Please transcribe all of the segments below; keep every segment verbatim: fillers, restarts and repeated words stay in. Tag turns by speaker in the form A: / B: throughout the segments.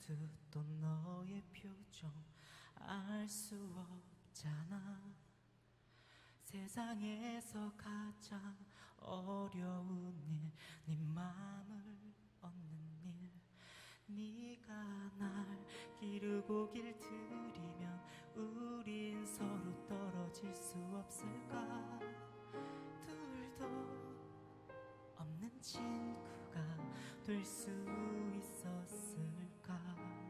A: 듣던 너의 표정 알 수 없잖아. 세상에서 가장 어려운 일, 네 맘을 얻는 일. 네가 날 기르고 길들이면 우린 서로 떨어질 수 없을까? 둘도 없는 친구가 될 수 있었을까?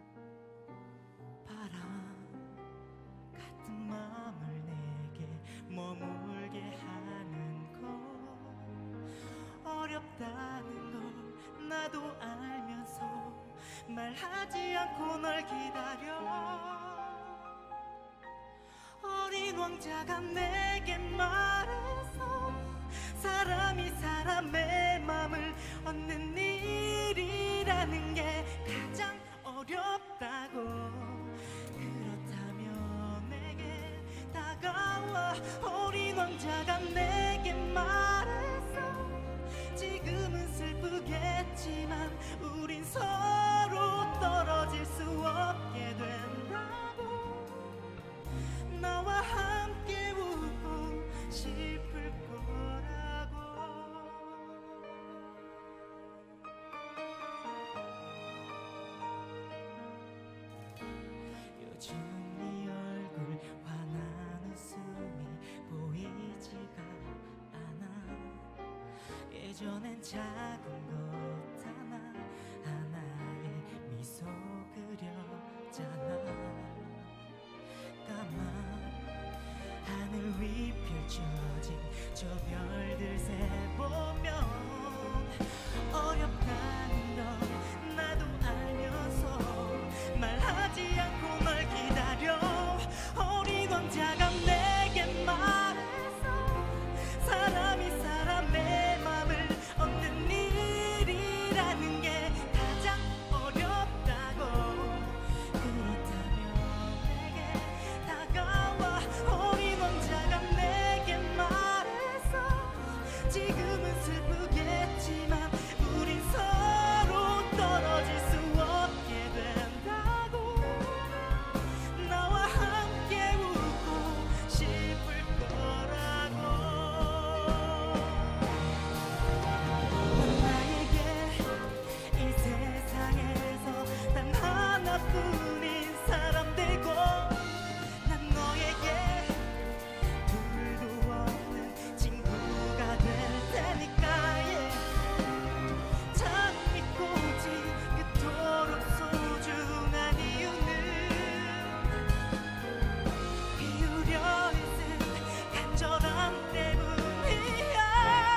A: 바람 같은 마음을 내게 머물게 하는 건 어렵다는 걸 나도 알면서 말하지 않고 널 기다려. 어린 왕자가 내게 말해서 사람이 사람의 마음을 얻는 일이라는 게 가장 어렵다고. 그렇다면 내게 다가와. 어린 왕자가 내게 말해서 지금은 슬프겠지만 우린 서로 떨어질 수 없게 된다고. 나와 함께 웃고 싶을 거라고. 요즘 네 얼굴 환한 웃음이 보이지가 않아. 예전엔 작은 것 하나 하나에 미소 그렸잖아. 까만 하늘 위 펼쳐진 저 별들 세보면 어렵다는 걸 나도 알면서 말하지 않고 널 기다려. 어린 왕자가 내게 말해서 사람이 사람의 맘을 얻는 일이라는 게 가장 어렵다고. 그렇다면 내게 다가와. 어린 왕자가 내게 말해서 지금은 슬프겠지만 우린 서로 떨어질 수 없게 된다고. 나와 함께 웃고 싶을 거라고. 넌 나에게 이 세상에서 단 하나뿐인 사람 되고 난 너에게 둘도 없는 친구가 될 테니까. yeah. 참 믿고지 그토록 소중한 이유는 피우려 애쓴 간절함 때문이야.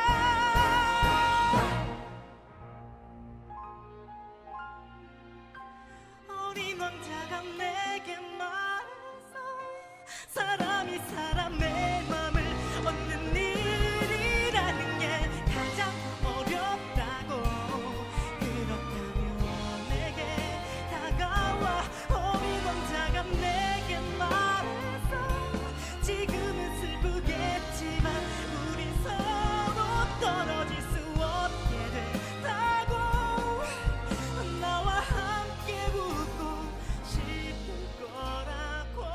A: 어린 왕자가 내게 말해서 사람이 사람의 맘을 얻는 일이라는 게 가장 어렵다고. 그렇다면 내게 다가와. 어린 왕자가 내게 말해서 지금은 슬프겠지만 우린 서로 떨어질 수 없게 된다고. 나와 함께 웃고 싶을 거라고.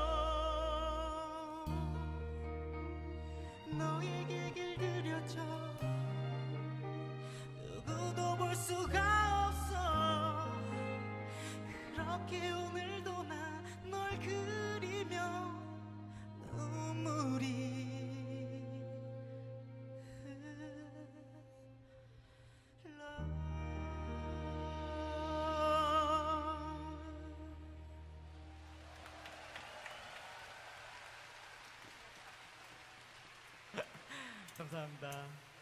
A: 너에게 길들여져 누구도 볼 수가 없어. 그렇게 오늘도 나 널 그리며 눈물이 흘러. 감사합니다.